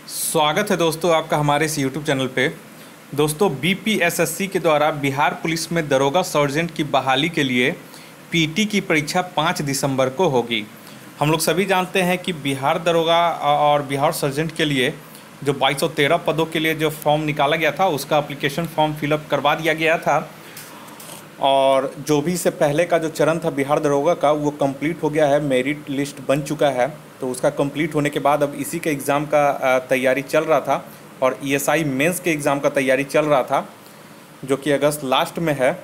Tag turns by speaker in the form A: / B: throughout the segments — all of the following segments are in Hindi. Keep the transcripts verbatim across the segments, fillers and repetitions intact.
A: स्वागत है दोस्तों आपका हमारे इस यूट्यूब चैनल पे। दोस्तों बीपीएसएससी के द्वारा बिहार पुलिस में दरोगा सर्जेंट की बहाली के लिए पीटी की परीक्षा पाँच दिसंबर को होगी। हम लोग सभी जानते हैं कि बिहार दरोगा और बिहार सर्जेंट के लिए जो बाईस सौ तेरह पदों के लिए जो फॉर्म निकाला गया था उसका एप्लीकेशन फॉर्म फिलअप करवा दिया गया था और जो भी इससे पहले का जो चरण था बिहार दरोगा का वो कंप्लीट हो गया है, मेरिट लिस्ट बन चुका है। तो उसका कंप्लीट होने के बाद अब इसी के एग्ज़ाम का तैयारी चल रहा था और ईएसआई मेंस के एग्ज़ाम का तैयारी चल रहा था जो कि अगस्त लास्ट में है।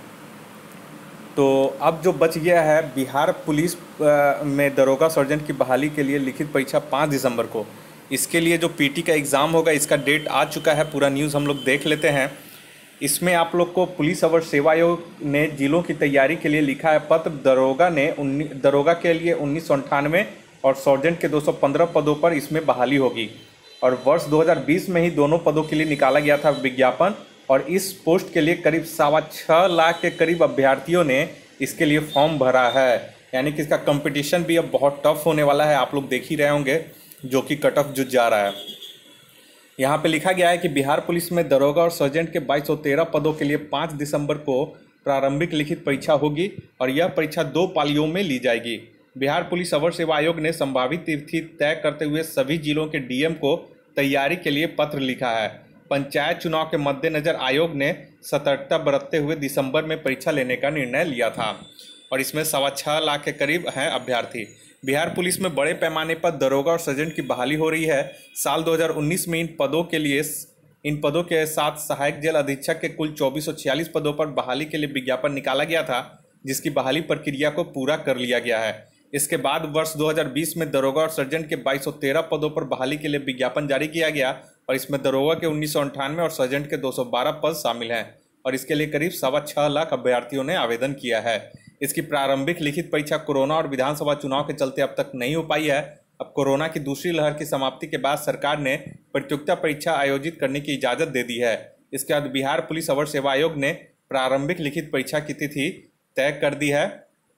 A: तो अब जो बच गया है बिहार पुलिस में दरोगा सर्जेंट की बहाली के लिए लिखित परीक्षा पाँच दिसंबर को। इसके लिए जो पीटी का एग्ज़ाम होगा इसका डेट आ चुका है, पूरा न्यूज़ हम लोग देख लेते हैं। इसमें आप लोग को पुलिस अवर सेवा आयोग ने जिलों की तैयारी के लिए लिखा है पत्र। दरोगा ने उन्नी दरोगा के लिए उन्नीस सौ अंठानवे और सर्जेंट के दो सौ पंद्रह पदों पर इसमें बहाली होगी और वर्ष दो हज़ार बीस में ही दोनों पदों के लिए निकाला गया था विज्ञापन और इस पोस्ट के लिए करीब सवा छः लाख के करीब अभ्यर्थियों ने इसके लिए फॉर्म भरा है। यानी कि इसका कंपटीशन भी अब बहुत टफ होने वाला है, आप लोग देख ही रहे होंगे जो कि कट ऑफ जुट जा रहा है। यहाँ पे लिखा गया है कि बिहार पुलिस में दरोगा और सर्जेंट के बाईस सौ तेरह पदों के लिए पाँच दिसंबर को प्रारंभिक लिखित परीक्षा होगी और यह परीक्षा दो पालियों में ली जाएगी। बिहार पुलिस अवर सेवा आयोग ने संभावित तिथि तय करते हुए सभी जिलों के डीएम को तैयारी के लिए पत्र लिखा है। पंचायत चुनाव के मद्देनजर आयोग ने सतर्कता बरतते हुए दिसंबर में परीक्षा लेने का निर्णय लिया था और इसमें सवा छः लाख के करीब हैं अभ्यर्थी। बिहार पुलिस में बड़े पैमाने पर दरोगा और सर्जेंट की बहाली हो रही है। साल दो हज़ार उन्नीस में इन पदों के लिए इन पदों के साथ सहायक जेल अधीक्षक के कुल चौबीस सौ छियालीस पदों पर बहाली के लिए विज्ञापन निकाला गया था, जिसकी बहाली प्रक्रिया को पूरा कर लिया गया है। इसके बाद वर्ष दो हज़ार बीस में दरोगा और सर्जेंट के बाईस सौ तेरह पदों पर बहाली के लिए विज्ञापन जारी किया गया और इसमें दरोगा के उन्नीस सौ अंठानवे और सर्जेंट के दो सौ बारह पद शामिल हैं और इसके लिए करीब सवा छः लाख अभ्यर्थियों ने आवेदन किया है। इसकी प्रारंभिक लिखित परीक्षा कोरोना और विधानसभा चुनाव के चलते अब तक नहीं हो पाई है। अब कोरोना की दूसरी लहर की समाप्ति के बाद सरकार ने प्रतियोगिता परीक्षा आयोजित करने की इजाज़त दे दी है। इसके बाद बिहार पुलिस अवर सेवा आयोग ने प्रारंभिक लिखित परीक्षा की तिथि तय कर दी है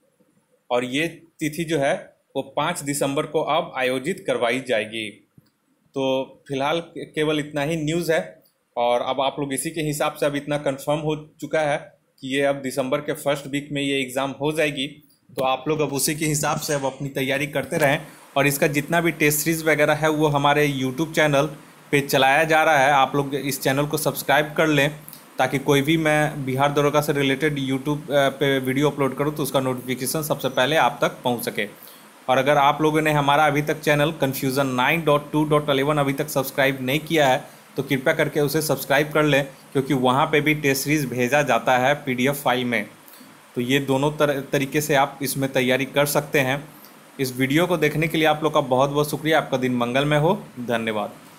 A: और ये तिथि जो है वो पाँच दिसंबर को अब आयोजित करवाई जाएगी। तो फिलहाल केवल इतना ही न्यूज़ है और अब आप लोग इसी के हिसाब से अब इतना कंफर्म हो चुका है कि ये अब दिसंबर के फर्स्ट वीक में ये एग्ज़ाम हो जाएगी। तो आप लोग अब उसी के हिसाब से अब अपनी तैयारी करते रहें और इसका जितना भी टेस्ट सीरीज़ वगैरह है वो हमारे यूट्यूब चैनल पे चलाया जा रहा है। आप लोग इस चैनल को सब्सक्राइब कर लें ताकि कोई भी मैं बिहार दरोगा से रिलेटेड यूट्यूब पे वीडियो अपलोड करूँ तो उसका नोटिफिकेशन सबसे पहले आप तक पहुँच सके। और अगर आप लोगों ने हमारा अभी तक channel confusion nine dot two dot eleven अभी तक सब्सक्राइब नहीं किया है तो कृपया करके उसे सब्सक्राइब कर लें, क्योंकि वहाँ पे भी टेस्ट सीरीज़ भेजा जाता है पीडीएफ फाइल में। तो ये दोनों तर, तरीके से आप इसमें तैयारी कर सकते हैं। इस वीडियो को देखने के लिए आप लोग का बहुत बहुत शुक्रिया। आपका दिन मंगलमय हो। धन्यवाद।